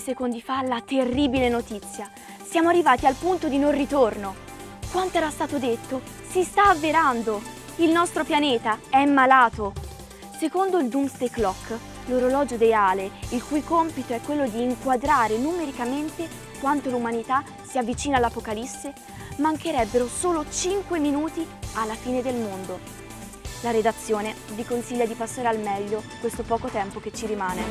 secondi fa la terribile notizia. Siamo arrivati al punto di non ritorno. Quanto era stato detto, si sta avverando. Il nostro pianeta è malato. Secondo il Doomsday Clock, l'orologio ideale, il cui compito è quello di inquadrare numericamente quanto l'umanità si avvicina all'Apocalisse, mancherebbero solo 5 minuti alla fine del mondo. La redazione vi consiglia di passare al meglio questo poco tempo che ci rimane.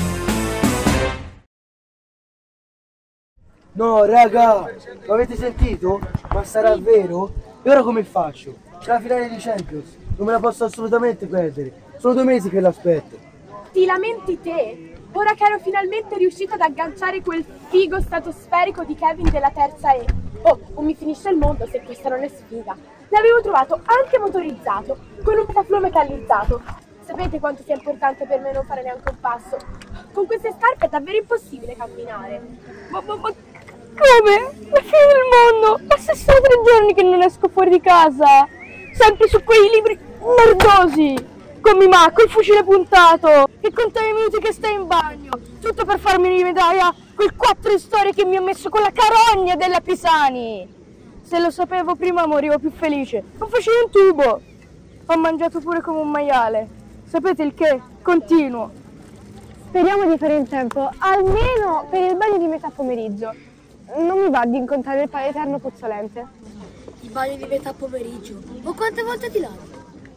No, raga, lo avete sentito? Ma sarà vero? E ora come faccio? C'è la finale di Champions, non me la posso assolutamente perdere. Sono 2 mesi che l'aspetto. Ti lamenti te? Ora che ero finalmente riuscita ad agganciare quel figo stratosferico di Kevin della terza E. Oh, o mi finisce il mondo se questa non è sfiga. L'avevo trovato anche motorizzato, con un metaflow metallizzato. Sapete quanto sia importante per me non fare neanche un passo? Con queste scarpe è davvero impossibile camminare. Ma come? La fine del mondo! Ma se sono 3 giorni che non esco fuori di casa! Sempre su quei libri mordosi! Con Mimà, col fucile puntato! E conta i minuti che stai in bagno! Tutto per farmi rimediare quel 4 storie che mi ha messo con la carogna della Pisani! Se lo sapevo prima morivo più felice! Non facevo un tubo! Ho mangiato pure come un maiale! Sapete il che? Continuo! Speriamo di fare in tempo, almeno per il bagno di metà pomeriggio. Non mi va di incontrare il pane eterno puzzolente. Il bagno di metà pomeriggio? Ma quante volte ti lavi?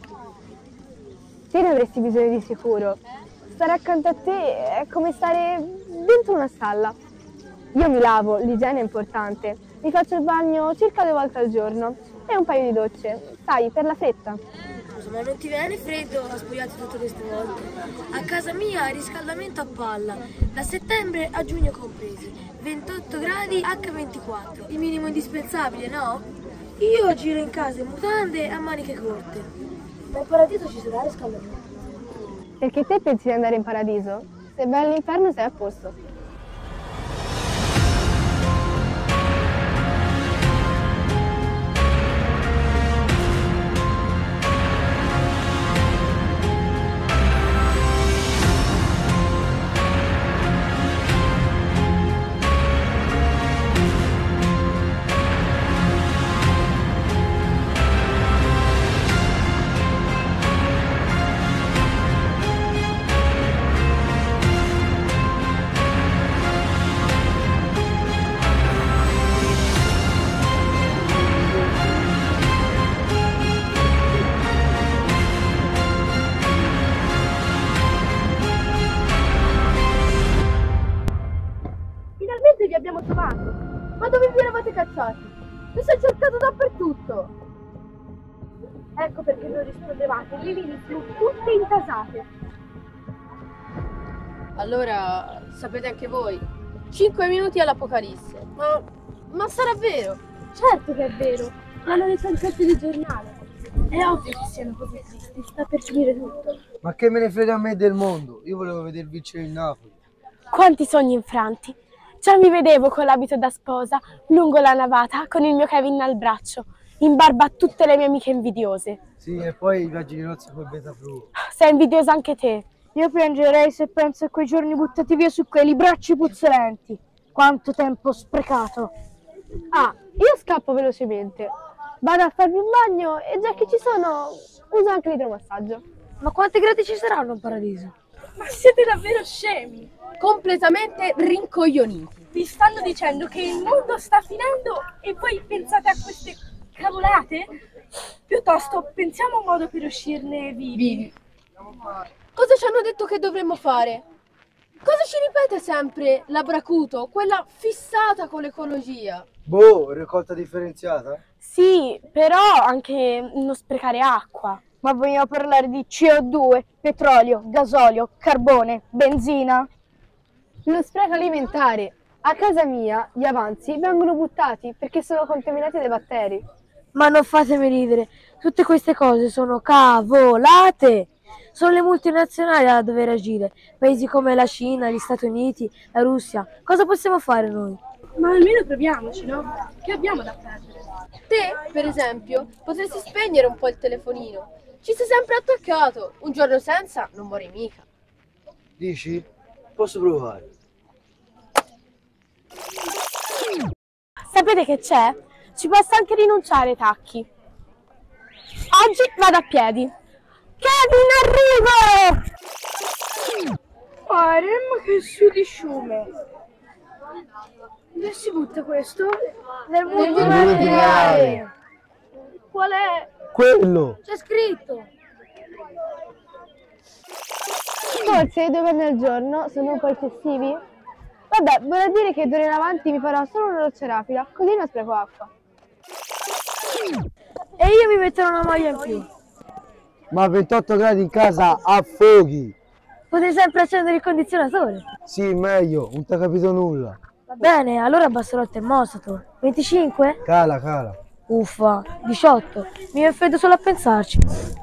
Te ne avresti bisogno di sicuro. Stare accanto a te è come stare dentro una stalla. Io mi lavo, l'igiene è importante. Mi faccio il bagno circa 2 volte al giorno e un paio di docce, sai, per la fretta. Scusa, ma non ti viene freddo a spogliarti tutte queste volte? A casa mia riscaldamento a palla, da settembre a giugno compresi, 28 gradi H24, il minimo indispensabile, no? Io giro in casa in mutande a maniche corte. Ma in paradiso ci sarà riscaldamento? Perché te pensi di andare in paradiso? Se vai all'inferno sei a posto. Vi abbiamo trovato! Ma dove vi eravate cacciati? Mi sono cercato dappertutto! Ecco perché non rispondevate, le linee sono tutte intasate. Allora, sapete anche voi, 5 minuti all'Apocalisse. Ma sarà vero? Certo che è vero, l'hanno detto anche al telegiornale. È ovvio che siano così tristi, sta per finire tutto. Ma che me ne frega a me del mondo? Io volevo vedere vincere il Napoli. Quanti sogni infranti! Già mi vedevo con l'abito da sposa, lungo la navata, con il mio Kevin al braccio, in barba a tutte le mie amiche invidiose. Sì, e poi i viaggi di nozze col Betaflu. Sei invidiosa anche te. Io piangerei se penso a quei giorni buttati via su quei libracci puzzolenti. Quanto tempo sprecato. Ah, io scappo velocemente. Vado a farmi un bagno e già che ci sono, uso anche l'idromassaggio. Ma quanti gradi ci saranno in paradiso? Ma siete davvero scemi? Completamente rincoglioniti. Vi stanno dicendo che il mondo sta finendo e voi pensate a queste cavolate? Piuttosto pensiamo a un modo per uscirne vivi. Cosa ci hanno detto che dovremmo fare? Cosa ci ripete sempre la Bracuto, quella fissata con l'ecologia? Boh, raccolta differenziata? Sì, però anche non sprecare acqua. Ma vogliamo parlare di CO2, petrolio, gasolio, carbone, benzina? Lo spreco alimentare. A casa mia gli avanzi vengono buttati perché sono contaminati dai batteri. Ma non fatemi ridere, tutte queste cose sono cavolate! Sono le multinazionali a dover agire, paesi come la Cina, gli Stati Uniti, la Russia. Cosa possiamo fare noi? Ma almeno proviamoci, no? Che abbiamo da perdere? Te, per esempio, potresti spegnere un po' il telefonino. Ci sei sempre attaccato. Un giorno senza non muori mica. Dici? Posso provare. Sapete che c'è? Ci posso anche rinunciare ai tacchi. Oggi vado a piedi. Kevin, arrivo! Ma che su di sciume. Dove si butta questo? Nel multimateriale. Qual è? Quello! C'è scritto. Forse 2 panni al giorno sono un po' eccessivi? Vabbè, vorrà dire che d'ora in avanti mi farò solo una doccia rapida, così non spreco acqua. E io mi metterò una maglia in più. Ma a 28 gradi in casa affoghi! Potrei sempre accendere il condizionatore. Sì, meglio, non ti ho capito nulla. Va bene, allora abbasserò il termostato. 25? Cala, cala. Uffa, 18. Mi viene freddo solo a pensarci.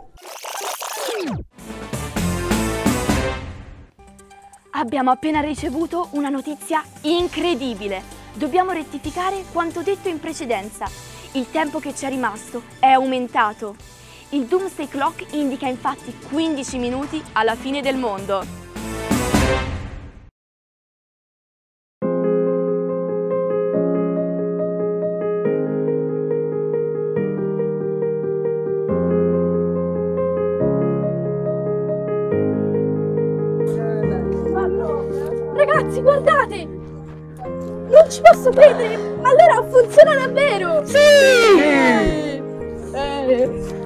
Abbiamo appena ricevuto una notizia incredibile. Dobbiamo rettificare quanto detto in precedenza. Il tempo che ci è rimasto è aumentato. Il Doomsday Clock indica infatti 15 minuti alla fine del mondo. Ragazzi, guardate! Non ci posso credere! Allora funziona davvero! Sì!